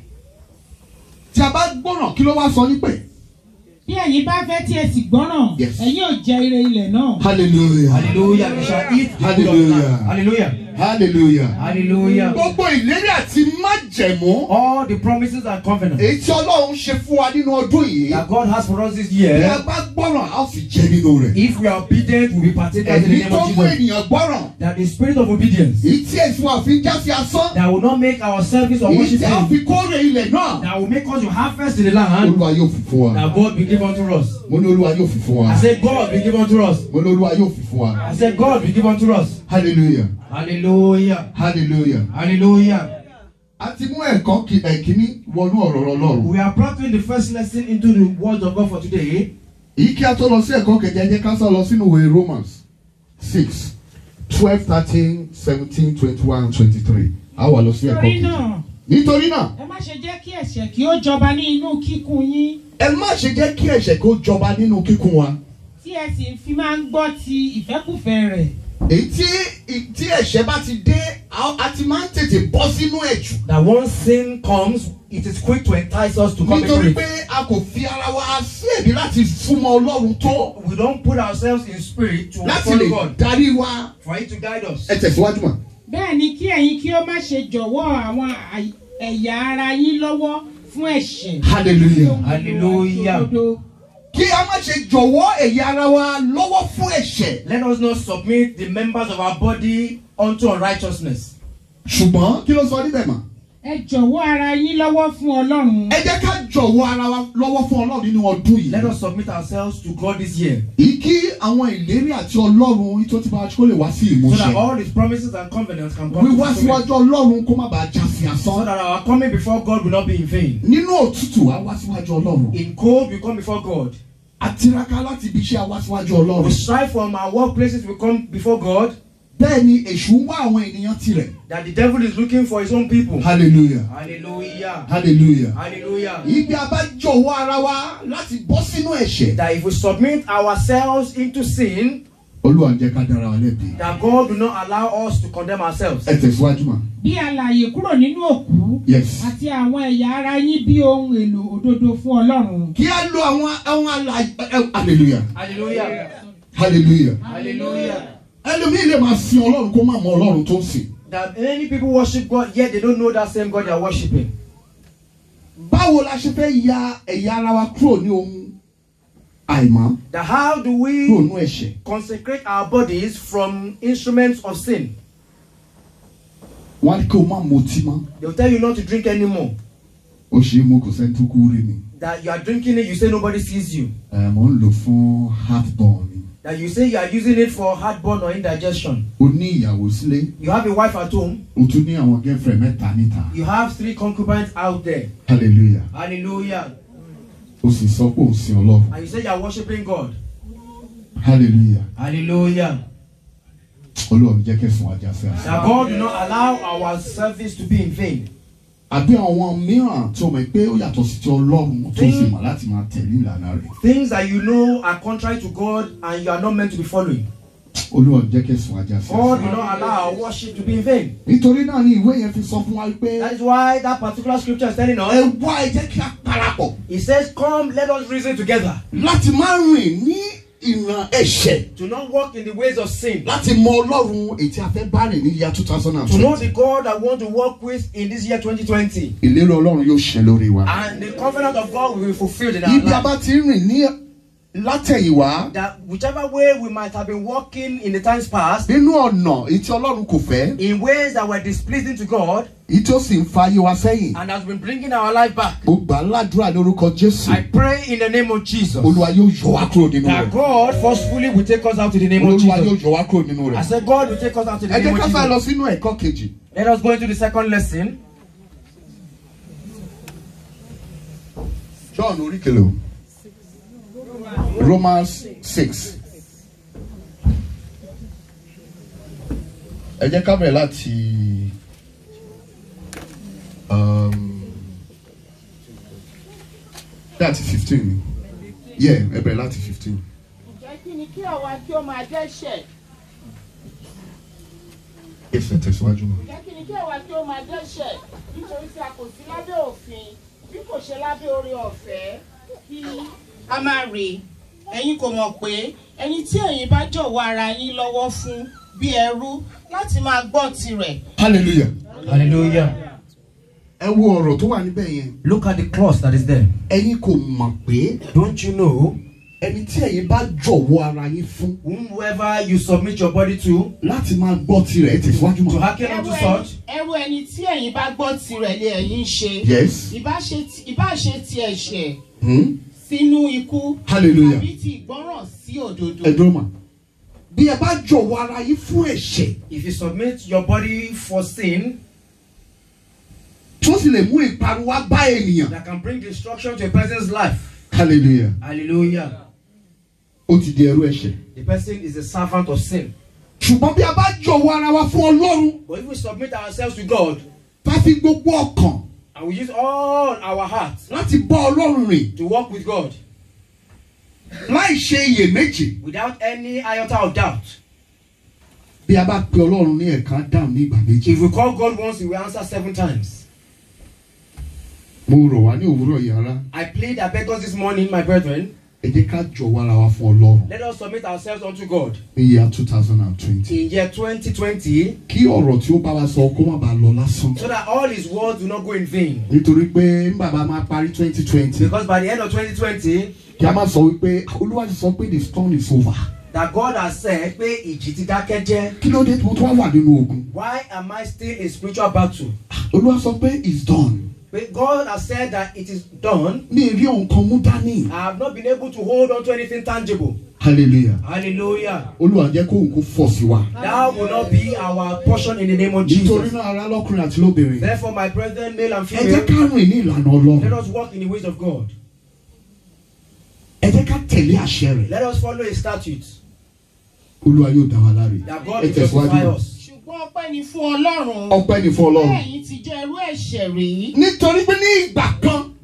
Tí a bá gbọ́ràn kí ló wá sọ nípẹ̀? Bí ẹ̀yin bá fẹ́ tí ẹ sì gbọ́ràn. Ẹ̀yin ò jẹ ire ilẹ̀ náà. Hallelujah. Hallelujah. We shall eat the Hallelujah. good of the land. Hallelujah. Hallelujah. Hallelujah. Gbogbo ìlérí àti májẹ̀mú. All the promises and covenants. Èyí tí Ọlọ́run ṣe fún wa nínú ọdún yìí. That God has for us this Bí year. a bá gbọ́ràn a ó sì jẹ nínú rẹ̀. If we are obedient, we will be partakers in the Ẹ̀mí name tó of mú Jesus. ènìyàn gbọ́ràn. That the spirit of obedience. Èyí tí èsì wa fi ń já sí asán. That will not make our service or Èyí worship tí a vain. fi kórè ilẹ̀ náà. That will make us to harvest in the land. Olúwa yóò fi fún wa. That God will give unto us. Mo ní Olúwa yóò fi fún wa. I said God will give unto us. Mo ní Olúwa yóò fi fún wa. I said God will give unto us. Hallelujah. Hallelujah. Hallelujah. Hallelujah. A ti mú ẹ̀kọ́ ẹ̀kíní wọnú ọ̀rọ̀ Ọlọ́run. We are brought in the first lesson into the word of God for today. Èyí kí a tó lọ sí ẹ̀kọ́ kẹjẹ jẹ́ ká sọ lọ sínú ìwé Romans six twelve thirteen seventeen twenty one twenty three. A wà lọ sí ẹ̀kọ́ kẹjẹ. Nítorí náà. Ẹ má ṣe jẹ́ kí ẹ̀ṣẹ̀ kí ó jọba ní inú kíkún yín. Ẹ má ṣe jẹ́ kí ẹ̀ṣẹ̀ kó jọba nínú kíkún wa. Tí ẹ sì fi máa ń gbọ́ ti ìfẹ́kùfẹ́ rẹ̀. Èyí tí tí ẹ̀ṣẹ̀ bá ti dé a ti máa ń tètè bọ́ sínú ẹ̀ jù. That once sin comes, it is quick to entice us to come into Nítorí it. pé a kò fi ara wa sí èdè láti súnmọ́ Ọlọ́run tó. We don't put ourselves in spirit to Láti follow lè God. darí wa. For it to guide us. Ẹ tẹ̀síwájú mọ̀. Bẹ́ẹ̀ ni kí ẹ̀yin kí ó má ṣe jọ̀wọ́ àwọn ẹ̀yà ara yín lọ́wọ́ fún ẹ̀ṣẹ̀. Hallelujah. Hallelujah. Kí a má ṣe jọ̀wọ́ ẹ̀yà ara wa lọ́wọ́ fún ẹ̀ṣẹ̀. Let us not submit the members of our body unto unrighteousness. Ṣùgbọ́n kí ló sọ níbẹ̀ mọ̀? Ẹ jọ̀wọ́ ara yín lọ́wọ́ fún Ọlọ́run. Ẹ jẹ́ ká jọ̀wọ́ ara wa lọ́wọ́ fún Ọlọ́run nínú ọdún yìí. Let us submit ourselves to God this year. Ìkí àwọn ìlérí àti Ọlọ́run tó ti bá kó lè wá sí So ìmúṣẹ. that all His promises and covenants can come to Wíwá fulfillment. síwájú Ọlọ́run kó má bàa já sí So asán. that our coming before God will not be in vain. Nínú òtútù a wá síwájú Ọlọ́run. In cold, we come before God. Àtiraka láti ibi iṣẹ́ a wá síwájú We Ọlọ́run. strive from our workplaces, we come before God. Bẹ́ẹ̀ ni èṣù ń wá àwọn ènìyàn tirẹ̀. That the devil is looking for his own people. Hallelujah. Hallelujah. Hallelujah. Hallelujah. Ibi a bá jọ̀wọ́ ara wa láti bọ́ sínú ẹ̀ṣẹ̀. That if we submit ourselves into sin, That God do not allow us to condemn ourselves. Bí alààyè kúrò nínú òkú. Yes. Àti àwọn ẹ̀yà ara yín bí ohun èlò òdodo fún Ọlọ́run. Kí á lo àwọn àwọn alààyè. Hallelujah. Hallelujah. Hallelujah. Hallelujah. Ẹlòmíì lè máa sin Ọlọ́run kó má mọ Ọlọ́run tó ń sìn. That many people worship God yet they don't know that same God they are worshiping. Báwo la ṣe fẹ́ ya ẹ̀yà ara wa kúrò ní ohun àìmọ́? That how do we Kúrò nínú ẹ̀ṣẹ̀? consecrate our bodies from instruments of sin? Wọ́n á ní kí o má mutí mọ́. They will tell you not to drink anymore. Ó ṣe é mú kò sẹ́ni tó kú rí mi. That you are drinking it, you say nobody sees you. Ẹ̀ mò ń lò fún heartburn mi. That you say you are using it for heartburn or indigestion. O ní ìyàwó sílé. You have a wife at home. O tún ní àwọn girlfriend mẹ́ta níta. You have three concubines out there. Hallelujah. Hallelujah. O sì sọ pé o sin Ọlọ́run. And you say you are worshiping God. Hallelujah. Hallelujah. Ọlọ́run jẹ́ kẹsàn án ajá sí àṣà. That God do not allow our service to be in vain. Àbí àwọn mìíràn tí o mọ̀ pé ó yàtọ̀ sí ti Ọlọ́run tó sì mọ̀ láti máa tẹ̀lé ìlànà rẹ̀. Things that you know are contrary to God and you are not meant to be following. Olúwa jẹ́ kẹsàn án ajá sí àṣà. God do not allow our worship to be in vain. Nítorí náà ni ìwé yẹn fi sọ fún wa pé. That is why that particular scripture is telling us. Ẹ wá ẹ jẹ́ kí a parapọ̀. It says, come, let us reason together. Láti máa rìn ní ìran ẹ̀ṣẹ̀. To not walk in the ways of sin. Láti mọ Ọlọ́run èyí tí a fẹ́ bá rìn ní year two thousand and To twenty. know the God that we want to walk with in this year twenty twenty. Ìlérí Ọlọ́run yóò ṣẹ lórí wa. And the covenant of God will be fulfilled in our Ibi a life. bá ti rìn ní látẹ̀yìnwá. That whichever way we might have been walking in the times past. Nínú ọ̀nà èyí tí Ọlọ́run kò fẹ́. In ways that were displeasing to God. Èyí tó sì ń fa ayé wa sẹ́yìn. And has been bringing our life back. Mo gbà ládùúrà lórúkọ Jésù. I pray in the name of Jesus. Olúwa yóò yọ wá kúrò nínú That rẹ̀. God forcefully will take us out to the name of Olúwa yóò Jesus. yọ wá kúrò nínú I rẹ̀. said God will take us out to the Ẹ name jẹ́ of ká fẹ́ lọ Jesus. sínú ẹ̀kọ́ kejì. Let us go into the second lesson. John orí kelo. Romans six. Ẹ jẹ́ ká bẹ̀rẹ̀ láti um, láti fifteen. Yeah, ẹ bẹ̀rẹ̀ láti fifteen. Ǹjẹ́ kí ni kí àwa kí ó máa dẹ́ṣẹ̀? Ẹsẹ̀ tẹ̀síwájú mọ́. Ǹjẹ́ kí ni kí àwa kí ó máa dẹ́ṣẹ̀? Nítorí tí a kò sí lábẹ́ òfin, bí kò ṣe lábẹ́ oore ọ̀fẹ́ kí a máa rè. Ẹ̀yin kò mọ̀ pé ẹni tí ẹ̀yin bá jọ̀wọ́ ara yín lọ́wọ́ fún bí ẹrú láti máa gbọ́ tirẹ̀. Hallelujah. Hallelujah. Ẹ wo ọ̀rọ̀ tó wà níbẹ̀ yẹn. Look at the clause that is there. Ẹ̀yin kò mọ̀ pé. Don't you know? Ẹni tí ẹ̀yin bá jọ̀wọ́ ara yín fún. Whomsoever you submit your body to. Láti máa gbọ́ tirẹ̀ tẹ̀síwájú mọ́. To hearken unto such. Ẹrú ẹni tí ẹ̀yin bá gbọ́ tirẹ̀ lé ẹ̀yin ṣe. Yes. Ìbá ṣe ti ẹ̀ṣẹ̀. Hmm? Sínú ikú. Hallelujah. Tàbí ti ìgbọ́ràn sí òdodo. Ẹ dúró mà. Bí ẹ bá jọ̀wọ́ ara yín fún ẹ̀ṣẹ̀. If you submit your body for sin. Tó sì lè mú ìparun wá bá ènìyàn. That can bring destruction to a person's life. Hallelujah. Hallelujah. Ó ti di ẹrú ẹ̀ṣẹ̀. The person is a servant of sin. Ṣùgbọ́n bí a bá jọ̀wọ́ ara wa fún Ọlọ́run. But if we submit ourselves to God. Tá fi gbogbo ọkàn. And we use all our hearts. Láti bá Ọlọ́run rìn. To walk with God. Láì ṣe iyèméjì. Without any iota of doubt. Bí a bá pe Ọlọ́run ní ẹ̀ẹ̀kan dáhùn ní ìgbà méjì. If we call God once, he will answer seven times. Mo rọ̀ wá ní òwúrọ̀ yàrá. I plead, I beg us this morning, my brethren. Ẹ jẹ́ ká jọ̀wọ́ ara wa fún Ọlọ́run. Let us submit ourselves unto God. Ní year two thousand and twenty. In year twenty twenty. Kí ọ̀rọ̀ tí ó bá wa sọ kó má bàa lọ lásán. So that all his words do not go in vain. Nítorí pé ń bàbá máa parí twenty twenty. Because by the end of twenty twenty. Kí a máa sọ wípé Olúwa ti sọ pé the storm is over. That God has said pé ìjì ti dákẹ́ jẹ́. Kí ló dé tí mo tún wá wà nínú ogun? Why am I still in spiritual battle? Olúwa sọ pé it's done. But God has said that it is done. Mi rí nǹkan mú dání. I have not been able to hold on to anything tangible. Hallelujah. Hallelujah. Olúwa jẹ́ kó nǹkan fọ̀ sí wa. That will not be our portion in the name of Jesus. Nítorí náà ará lọ́kùnrin àti lóbìnrin. Therefore, my brethren, male and Ẹ female, jẹ́ ká rìn ní ìlànà Ọlọ́run. let us walk in the ways of God. Ẹ jẹ́ ká tẹ̀lé àṣẹ rẹ̀. Let us follow his statutes. Olúwa yóò dá wa láre. That God Ẹ will justify tẹ̀síwájú. us. Ṣùgbọ́n ọpẹ́ ni fún Ọlọ́run. Ọpẹ́ ni fún Ọlọ́run. Ẹ̀yin ti jẹ́ ẹrú ẹ̀ṣẹ̀ rí. Nítorí pé ní ìgbà kan. Once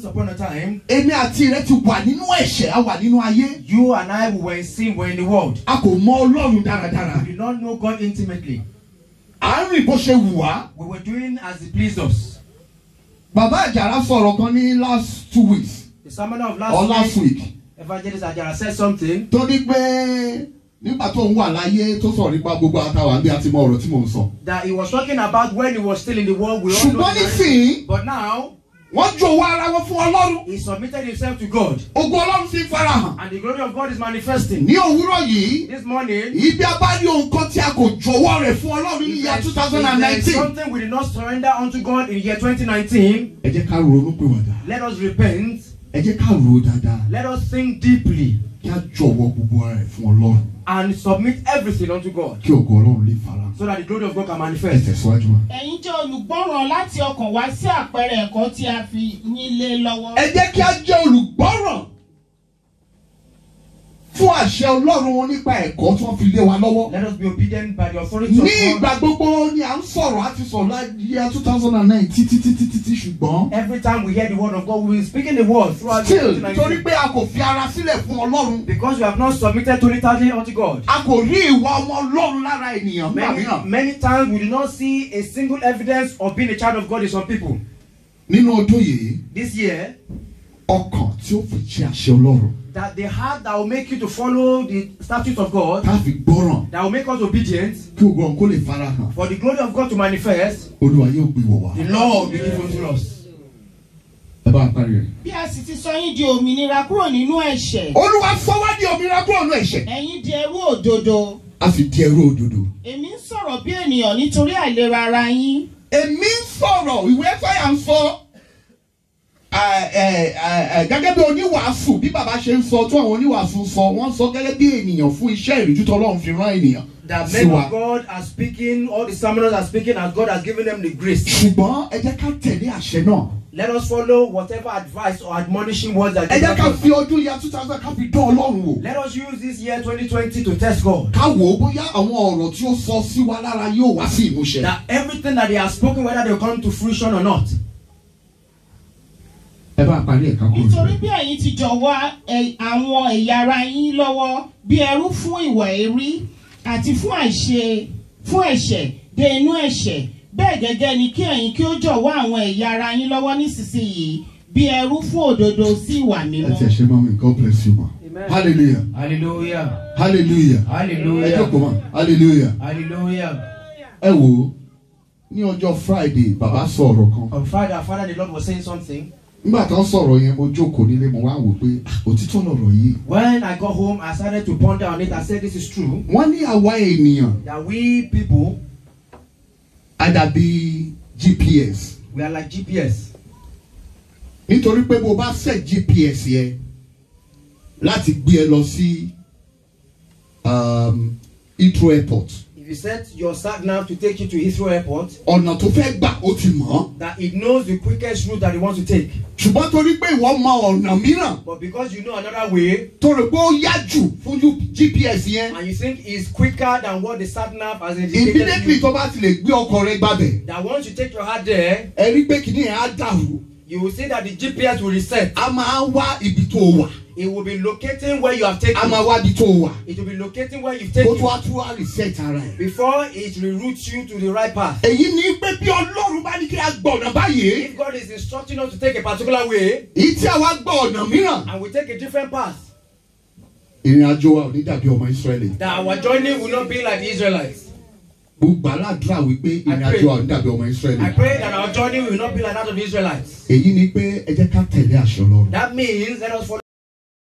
upon a time, èmi àti rẹ ti wà nínú ẹ̀ṣẹ̀, a wà nínú ayé. you and I who were in sin were in the world. A kò mọ Ọlọ́run dáradára. We did not know God intimately. À ń rìn bó ṣe wù wá. We were doing as it pleased us. Bàbá Àjàrà sọ̀rọ̀ kan ní last two weeks. The sermon of or last, last week, week. Evangelist Ajara said something. Tó ní pé nígbà tó ń wà láyé tó sọ̀rọ̀ nípa gbogbo àtàwọn àbí àti mọ ọ̀rọ̀ tí mò ń sọ. That he was talking about when he was still in the world. We all know Ṣùgbọ́n that. nísìnyí, But now, wọ́n jọ̀wọ́ ara wọn fún Ọlọ́run. he submitted himself to God. Ògo Ọlọ́run ti farahàn. And the glory of God is manifesting. Ní òwúrọ̀ yìí, This morning, ibi abárí ohun kan tí a kò jọ̀wọ́ rẹ̀ fún Ọlọ́run ní if ìyá there two is- thousand if there is nineteen. something we did not surrender unto God in year twenty nineteen, Ẹ jẹ́ ká ronú pìwàdà. let us repent. Ẹ jẹ́ ká ro dáadáa. Let us think deeply Kí a jọ̀wọ́ gbogbo ara rẹ̀ fún Ọlọ́run. and submit everything unto God Kí ògo Ọlọ́run lè farahàn. so that the glory of God can Ẹ manifest. tẹ̀síwájú wa. ẹ̀yin jẹ́ olùgbọ́ràn láti ọkàn wá sí àpẹẹrẹ ẹ̀kọ́ tí a fi yín lé lọ́wọ́. Ẹ jẹ́ kí a jẹ́ olùgbọ́ràn fún àṣẹ Ọlọ́run nípa ẹ̀kọ́ tí wọ́n fi lé wa lọ́wọ́. Let us be obedient by the authority Ní of God. ìgbà gbogbo ni à ń sọ̀rọ̀ àti sọ̀rọ̀ láyé two thousand nine títí títí títí ṣùgbọ́n Every time we hear the word of God, we will be speaking the word throughout the still twenty torí nineteen. pé a kò fi ara sílẹ̀ fún Ọlọ́run. Because we have not submitted totally unto God. A kò rí ìwà ọmọ Ọlọ́run lára ènìyàn nígbà Many, mìíràn. many times we do not see a single evidence of being a child of God in some people. Nínú ọdún yìí, This year, ọkàn tí ó fi ṣe àṣẹ Ọlọ́run that the heart that will make you to follow the statutes of God, ká fi gbọ́ràn that will make us obedient, kí ògo ọ̀hún kó lè farahàn. for the glory of God to manifest, Olúwa yóò gbé wọ̀ wá. the Lord will be given to us. Ẹ bá a parí rẹ̀. bí a sì ti sọ yín di òmìnira kúrò nínú ẹ̀ṣẹ̀ Olúwa sọ wá di òmìnira kúrò nínú ẹ̀ṣẹ̀. ẹ̀yin di ẹrú òdodo. A sì di ẹrú òdodo. èmi ń sọ̀rọ̀ bí ènìyàn nítorí àìlera ara yín. Èmi ń sọ̀rọ̀ ìwé Ẹsáyà ń sọ ẹ, ẹ, ẹ, gẹ́gẹ́ bí oníwàásù bí bàbá ṣe ń sọ tó àwọn oníwàásù ń sọ wọ́n sọ gẹ́gẹ́ bí ènìyàn fún iṣẹ́ ìrìjú tó Ọlọ́run fi rán ènìyàn That sí men wa. of God are speaking, all the sermons are speaking as God has given them the grace. Ṣùgbọ́n ẹ jẹ́ ká tẹ̀lé àṣẹ náà. Let us follow whatever advice or admonishing words that Ẹ jẹ́ ká given fi us. ọdún ya two thousand ká fi dán Ọlọ́run wò. Let us use this year twenty twenty to test God. Ká wò ó bóyá àwọn ọ̀rọ̀ tí ó sọ sí wa lára yóò wá sí ìmúṣẹ. That everything that they have spoken, whether they will come to fruition or not. Ẹ bá parí ẹ̀ka kúrò. nítorí bí ẹ̀yin ti jọ̀wọ́ ẹ̀- àwọn ẹ̀yà ara yín lọ́wọ́ bí ẹrú fún ìwà èrí àti fún àìṣe fún ẹ̀ṣẹ̀ dé inú ẹ̀ṣẹ̀ bẹ́ẹ̀ gẹ́gẹ́ ni kí ẹ̀yin kí ó jọ̀wọ́ àwọn ẹ̀yà ara yín lọ́wọ́ nísinsìnyí bí ẹrú fún òdodo sí ìwà Ẹ mímọ́. ti ẹ̀ ṣe máa mi, God bless you ma. Amen. Hallelujah. Hallelujah. Hallelujah. Ẹ Hallelujah. jókòó ma. Hallelujah. Hallelujah. Ẹ wò ó ní ọjọ́ Friday bàbá sọ ọ̀rọ̀ kan. On Friday, our Father, the Lord was saying something. Nígbà tó ń sọ̀rọ̀ yẹn mo jókòó nílé mo wá wò pé ah, òtítọ́ lọ̀rọ̀ yìí. When I got home, I started to ponder on it. I said, this is true. Wọ́n ní àwa ènìyàn That we people, àdàbí G P S. we are like G P S. Nítorí pé bó bá set G P S yẹn láti gbé ẹ lọ sí um, Heathrow Airport. If you set your sat nav to take you to Heathrow Airport, Ọ̀nà tó fẹ́ gbà ó ti mọ̀. that it knows the quickest route that it wants to take. Ṣùgbọ́n torí pé ìwọ mọ ọ̀nà mìíràn But because you know another way, tó rò pé ó yá jù fún G P S yẹn. and you think it's quicker than what the sat nav has indicated, Immediately you, tó bá ti lè gbé ọkọ̀ rẹ gbàbẹ̀. that once you take your heart there, Ẹ rí pé kìnìún yẹn á dàrú. you will see that the G P S will reset. A máa wá ibi tó wà. It will be locating where you have A taken. máa wá ibi tó wà. It will be locating where you've Kó taken tó wá tún wá reset ara ẹ̀. before it reroutes you to the right path. Èyí ni pé bí Ọlọ́run bá ní kí a gbọ̀nà báyìí. If God is instructing us to take a particular way Èyí tí a wá gbọ́ ọ̀nà mìíràn. and we take a different path, Ìrìn àjò wa ò ní dàbí ọmọ Ísírẹ́lì. that our journey will not be like the Israelites. Mo gbà ládùúrà wípé ìrìn àjò wa ò ní dàbí ọmọ I Ísírẹ́lì. pray that our journey will not be like that of the Israelites. Èyí ni pé ẹ jẹ́ ká tẹ̀lé àṣẹ Ọlọ́run. That means let us follow